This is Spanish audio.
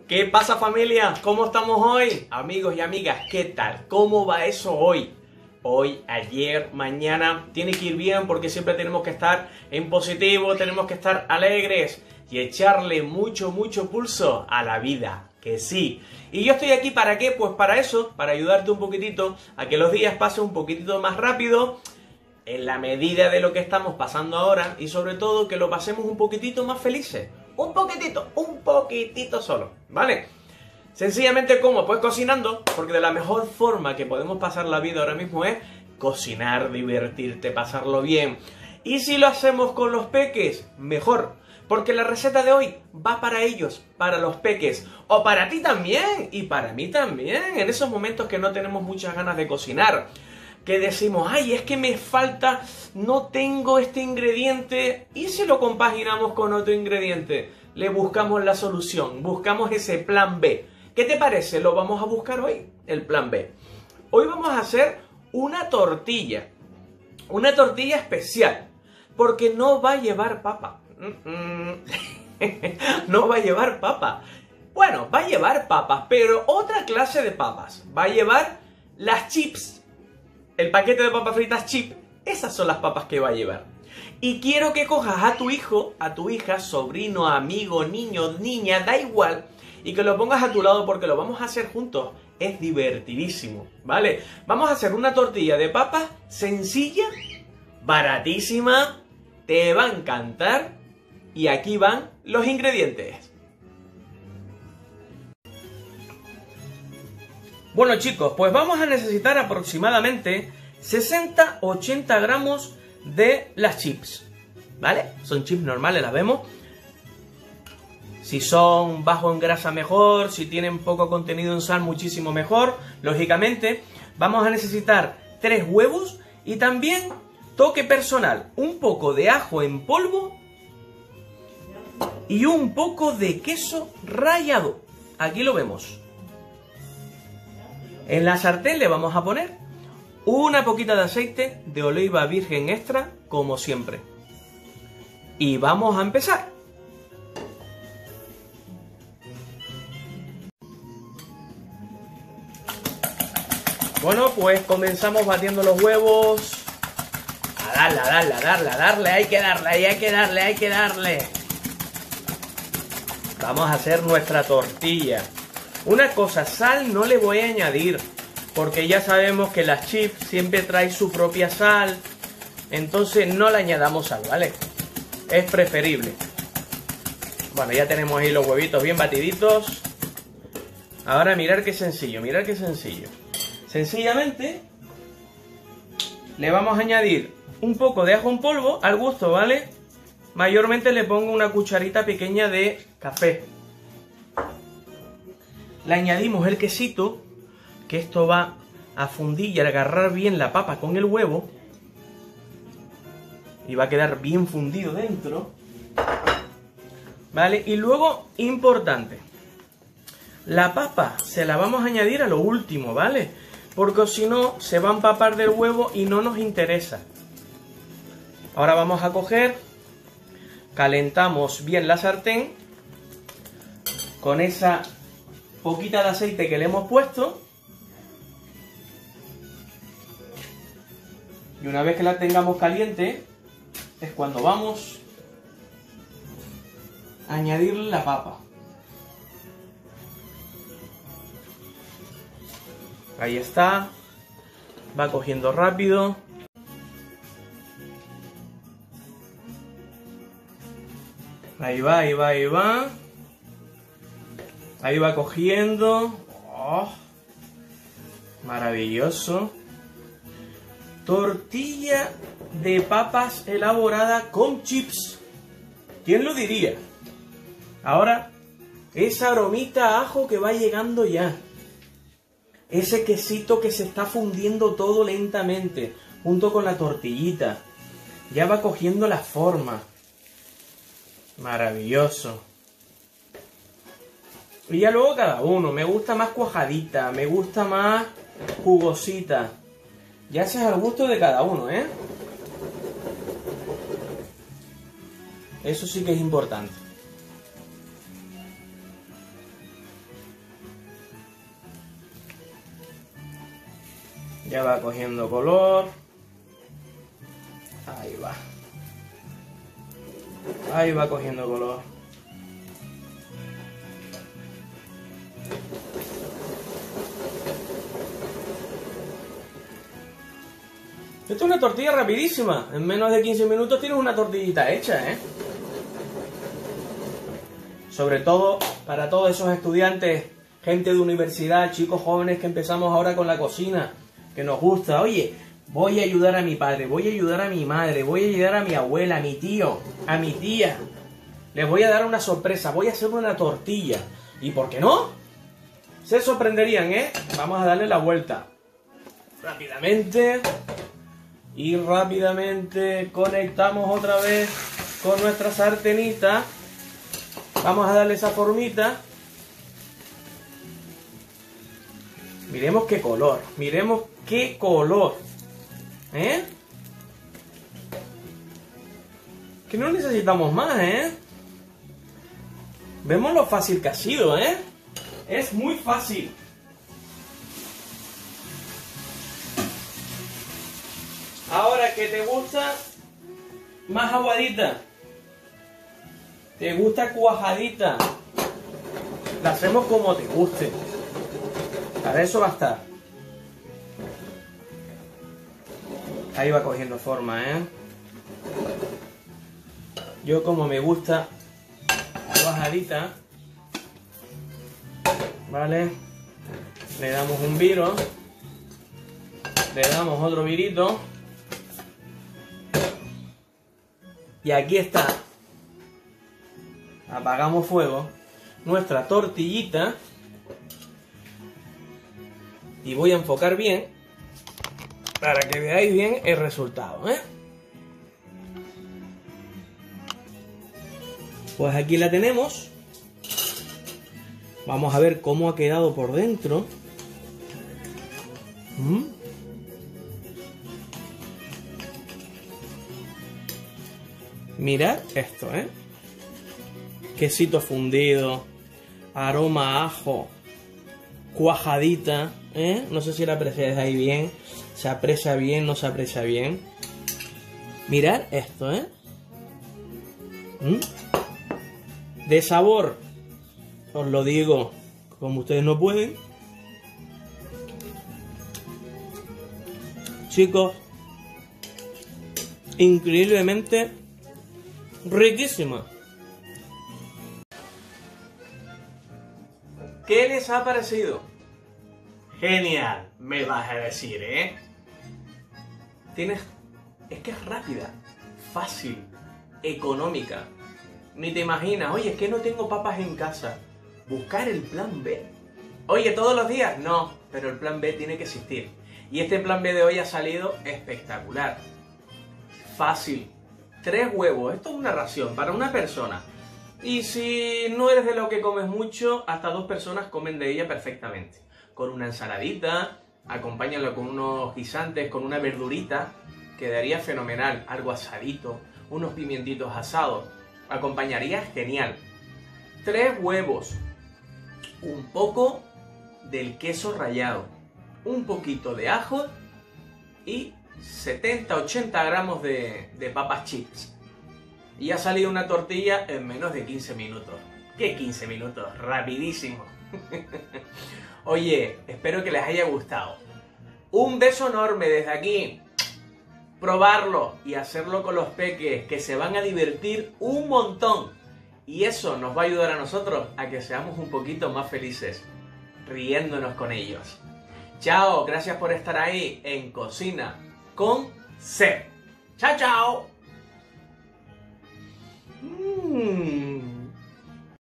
¿Qué pasa, familia? ¿Cómo estamos hoy? Amigos y amigas, ¿qué tal? ¿Cómo va eso hoy? Hoy, ayer, mañana, tiene que ir bien porque siempre tenemos que estar en positivo, tenemos que estar alegres y echarle mucho pulso a la vida, que sí. Y yo estoy aquí ¿para qué? Pues para eso, para ayudarte un poquitito a que los días pasen un poquitito más rápido, en la medida de lo que estamos pasando ahora y sobre todo que lo pasemos un poquitito más felices. Un poquitito solo, ¿vale? Sencillamente, ¿cómo? Pues cocinando, porque de la mejor forma que podemos pasar la vida ahora mismo es cocinar, divertirte, pasarlo bien. Y si lo hacemos con los peques, mejor, porque la receta de hoy va para ellos, para los peques, o para ti también, y para mí también, en esos momentos que no tenemos muchas ganas de cocinar, que decimos, ay, es que me falta, no tengo este ingrediente, y si lo compaginamos con otro ingrediente, le buscamos la solución, buscamos ese plan B. ¿Qué te parece? Lo vamos a buscar hoy, el plan B. Hoy vamos a hacer una tortilla especial, porque no va a llevar papa. No va a llevar papa. Bueno, va a llevar papas, pero otra clase de papas. Va a llevar las chips. El paquete de papas fritas chip, esas son las papas que va a llevar. Y quiero que cojas a tu hijo, a tu hija, sobrino, amigo, niño, niña, da igual, y que lo pongas a tu lado porque lo vamos a hacer juntos. Es divertidísimo, ¿vale? Vamos a hacer una tortilla de papas sencilla, baratísima, te va a encantar, y aquí van los ingredientes. Bueno, chicos, pues vamos a necesitar aproximadamente 60-80 gramos de las chips, ¿vale? Son chips normales, las vemos. Si son bajo en grasa, mejor. Si tienen poco contenido en sal, muchísimo mejor. Lógicamente, vamos a necesitar 3 huevos y también, toque personal, un poco de ajo en polvo y un poco de queso rallado. Aquí lo vemos. En la sartén le vamos a poner una poquita de aceite de oliva virgen extra, como siempre. Y vamos a empezar. Bueno, pues comenzamos batiendo los huevos. A darle, hay que darle. Vamos a hacer nuestra tortilla. Una cosa, sal no le voy a añadir, porque ya sabemos que las chips siempre traen su propia sal, entonces no le añadamos sal, ¿vale? Es preferible. Bueno, ya tenemos ahí los huevitos bien batiditos. Ahora mirad qué sencillo, Sencillamente le vamos a añadir un poco de ajo en polvo al gusto, ¿vale? Mayormente le pongo una cucharita pequeña de café. Le añadimos el quesito, que esto va a fundir y a agarrar bien la papa con el huevo. Y va a quedar bien fundido dentro. ¿Vale? Y luego, importante, la papa se la vamos a añadir a lo último, ¿vale? Porque si no, se va a empapar del huevo y no nos interesa. Ahora vamos a coger, calentamos bien la sartén con esa poquita de aceite que le hemos puesto, y una vez que la tengamos caliente es cuando vamos a añadirle la papa. Ahí está, va cogiendo rápido. Ahí va. Ahí va cogiendo. Oh, maravilloso. Tortilla de papas elaborada con chips. ¿Quién lo diría? Ahora, esa aromita a ajo que va llegando ya. Ese quesito que se está fundiendo todo lentamente, junto con la tortillita. Ya va cogiendo la forma. Maravilloso. Y ya luego cada uno, me gusta más cuajadita, me gusta más jugosita. Ya ese es al gusto de cada uno, ¿eh? Eso sí que es importante. Ya va cogiendo color. Ahí va. Ahí va cogiendo color. Esto es una tortilla rapidísima. En menos de 15 minutos tienes una tortillita hecha, ¿eh? Sobre todo para todos esos estudiantes, gente de universidad, chicos jóvenes que empezamos ahora con la cocina, que nos gusta. Oye, voy a ayudar a mi padre, voy a ayudar a mi madre, voy a ayudar a mi abuela, a mi tío, a mi tía. Les voy a dar una sorpresa, voy a hacer una tortilla. ¿Y por qué no? Se sorprenderían, ¿eh? Vamos a darle la vuelta. Rápidamente. Y rápidamente conectamos otra vez con nuestra sartenita. Vamos a darle esa formita. Miremos qué color. Miremos qué color. ¿Eh? Que no necesitamos más, ¿eh? Vemos lo fácil que ha sido, ¿eh? Es muy fácil. Ahora que te gusta más aguadita, te gusta cuajadita, la hacemos como te guste. Para eso va a estar. Ahí va cogiendo forma, ¿eh? Yo como me gusta cuajadita, ¿vale? Le damos un viro, le damos otro virito. Y aquí está, apagamos fuego, nuestra tortillita. Y voy a enfocar bien para que veáis bien el resultado, ¿eh? Pues aquí la tenemos. Vamos a ver cómo ha quedado por dentro. Mirad esto, ¿eh? Quesito fundido, aroma a ajo, cuajadita, ¿eh? No sé si la apreciáis ahí bien, se aprecia bien, no se aprecia bien. Mirad esto, ¿eh? De sabor, os lo digo, como ustedes no pueden. Chicos, increíblemente riquísima. ¿Qué les ha parecido? Genial, me vas a decir, ¿eh? Es que es rápida, fácil, económica. Ni te imaginas, oye, es que no tengo papas en casa. Buscar el plan B. Oye, ¿todos los días? No, pero el plan B tiene que existir. Y este plan B de hoy ha salido espectacular. Fácil. 3 huevos, esto es una ración para una persona. Y si no eres de lo que comes mucho, hasta 2 personas comen de ella perfectamente. Con una ensaladita, acompáñalo con unos guisantes, con una verdurita, quedaría fenomenal. Algo asadito, unos pimientitos asados, acompañaría genial. 3 huevos, un poco del queso rallado, un poquito de ajo y 70-80 gramos de papas chips. Y ha salido una tortilla en menos de 15 minutos. ¿Qué 15 minutos? Rapidísimo. Oye, espero que les haya gustado. Un beso enorme desde aquí. Probarlo y hacerlo con los peques, que se van a divertir un montón. Y eso nos va a ayudar a nosotros a que seamos un poquito más felices, riéndonos con ellos. Chao, gracias por estar ahí en Cocina con C. Chao, chao.